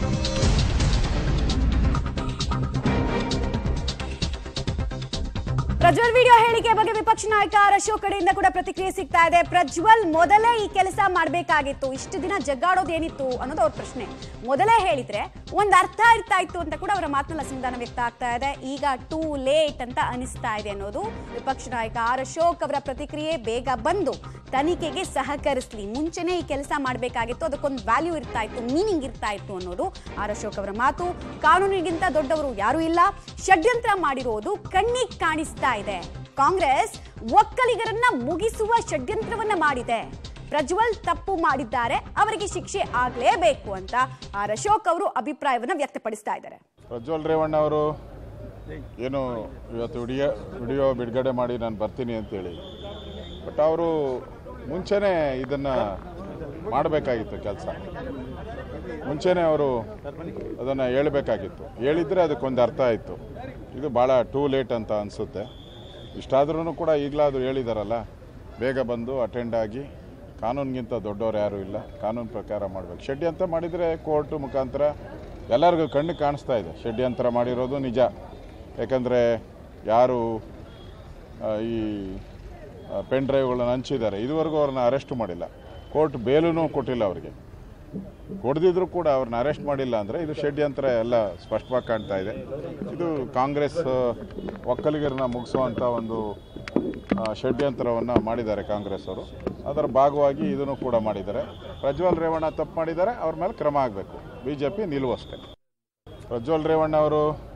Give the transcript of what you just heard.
Prajwal video ಹೇಳಿಕೆ ಬಗ್ಗೆ ವಿಪಕ್ಷ ನಾಯಕ ಆರ್ ಅಶೋಕ್ ಕಡೆಯಿಂದ ಕೂಡ ಪ್ರತಿಕ್ರಿಯೆ ಸಿಗ್ತಾ ಇದೆ. ಪ್ರಜ್ವಲ್ ಮೊದಲೇ ಈ ಕೆಲಸ ಮಾಡಬೇಕಾಗಿತ್ತು, ಇಷ್ಟು ದಿನ ಜಗ್ಗಾಡೋದು ಏನಿತ್ತು ಅನ್ನೋದು ಅವ್ರ ಪ್ರಶ್ನೆ. ಮೊದಲೇ ಹೇಳಿದ್ರೆ ಒಂದು ಅರ್ಥ ಇರ್ತಾ ಇತ್ತು ಅಂತ ಕೂಡ ಅವರ ಮಾತಿನಲ್ಲಿ ಅಸಮಾಧಾನ ವ್ಯಕ್ತ ಆಗ್ತಾ ಇದೆ. ಈಗ ಟೂ ಲೇಟ್ ಅಂತ ಅನಿಸ್ತಾ ಇದೆ ಅನ್ನೋದು ವಿಪಕ್ಷ ನಾಯಕ ಆರ್ ಅಶೋಕ್ ಅವರ ಪ್ರತಿಕ್ರಿಯೆ. ಬೇಗ ಬಂದು ತನಿಖೆಗೆ ಸಹಕರಿಸಲಿ, ಮುಂಚೆನೇ ಈ ಕೆಲಸ ಮಾಡಬೇಕಾಗಿತ್ತು, ಅದಕ್ಕೊಂದು ವ್ಯಾಲ್ಯೂ ಇರ್ತಾ ಇತ್ತು, ಮೀನಿಂಗ್ ಇರ್ತಾ ಇತ್ತು ಅನ್ನೋದು ಆರ್ ಅಶೋಕ್ ಅವರ ಮಾತು. ಕಾನೂನಿಗಿಂತ ದೊಡ್ಡವರು ಯಾರೂ ಇಲ್ಲ, ಷಡ್ಯಂತ್ರ ಮಾಡಿರೋದು ಕಣ್ಣಿಗೆ ಕಾಣಿಸ್ತಾ ಇದೆ. ಕಾಂಗ್ರೆಸ್ ಒಕ್ಕಲಿಗರನ್ನ ಮುಗಿಸುವ ಷಡ್ಯಂತ್ರವನ್ನ ಮಾಡಿದೆ. ಪ್ರಜ್ವಲ್ ತಪ್ಪು ಮಾಡಿದ್ದಾರೆ, ಅವರಿಗೆ ಶಿಕ್ಷೆ ಆಗಲೇಬೇಕು ಅಂತ ಆರ್ ಅಶೋಕ್ ಅವರು ಅಭಿಪ್ರಾಯವನ್ನ ವ್ಯಕ್ತಪಡಿಸ್ತಾ ಇದ್ದಾರೆ. ಪ್ರಜ್ವಲ್ ರೇವಣ್ಣ ಅವರು ಏನು ಇವತ್ತು ವಿಡಿಯೋ ಬಿಡುಗಡೆ ಮಾಡಿ ನಾನು ಬರ್ತೀನಿ ಅಂತೇಳಿ, ಬಟ್ ಅವರು ಮುಂಚೆನೇ ಇದನ್ನು ಮಾಡಬೇಕಾಗಿತ್ತು, ಕೆಲಸ ಮುಂಚೆನೇ ಅವರು ಅದನ್ನು ಹೇಳಬೇಕಾಗಿತ್ತು. ಹೇಳಿದರೆ ಅದಕ್ಕೊಂದು ಅರ್ಥ ಆಯಿತು. ಇದು ಭಾಳ ಟೂ ಲೇಟ್ ಅಂತ ಅನಿಸುತ್ತೆ. ಇಷ್ಟಾದ್ರೂ ಕೂಡ ಈಗಲಾದರೂ ಹೇಳಿದಾರಲ್ಲ, ಬೇಗ ಬಂದು ಅಟೆಂಡ್ ಆಗಿ, ಕಾನೂನಿಗಿಂತ ದೊಡ್ಡವರು ಯಾರೂ ಇಲ್ಲ, ಕಾನೂನು ಪ್ರಕಾರ ಮಾಡಬೇಕು. ಷಡ್ಯಂತ್ರ ಮಾಡಿದರೆ ಕೋರ್ಟ್ ಮುಖಾಂತರ ಎಲ್ಲರಿಗೂ ಕಣ್ಣು ಕಾಣಿಸ್ತಾ ಇದೆ ಷಡ್ಯಂತ್ರ ಮಾಡಿರೋದು ನಿಜ. ಯಾಕಂದರೆ ಯಾರು ಈ ಪೆನ್ ಡ್ರೈವ್ಗಳನ್ನು ಹಂಚಿದ್ದಾರೆ, ಇದುವರೆಗೂ ಅವ್ರನ್ನ ಅರೆಸ್ಟ್ ಮಾಡಿಲ್ಲ, ಕೋರ್ಟ್ ಬೇಲೂ ಕೊಟ್ಟಿಲ್ಲ ಅವರಿಗೆ. ಕೊಡದಿದ್ರು ಕೂಡ ಅವ್ರನ್ನ ಅರೆಸ್ಟ್ ಮಾಡಿಲ್ಲ ಅಂದರೆ ಇದು ಷಡ್ಯಂತ್ರ ಎಲ್ಲ ಸ್ಪಷ್ಟವಾಗಿ ಕಾಣ್ತಾ ಇದೆ. ಇದು ಕಾಂಗ್ರೆಸ್ ಒಕ್ಕಲಿಗರನ್ನ ಮುಗಿಸುವಂಥ ಒಂದು ಷಡ್ಯಂತ್ರವನ್ನು ಮಾಡಿದ್ದಾರೆ ಕಾಂಗ್ರೆಸ್ ಅವರು. ಅದರ ಭಾಗವಾಗಿ ಇದನ್ನು ಕೂಡ ಮಾಡಿದ್ದಾರೆ. ಪ್ರಜ್ವಲ್ ರೇವಣ್ಣ ತಪ್ಪು ಮಾಡಿದ್ದಾರೆ, ಅವ್ರ ಮೇಲೆ ಕ್ರಮ ಆಗಬೇಕು. BJP ನಿಲುವು ಅಷ್ಟೇ. ಪ್ರಜ್ವಲ್ ರೇವಣ್ಣ ಅವರು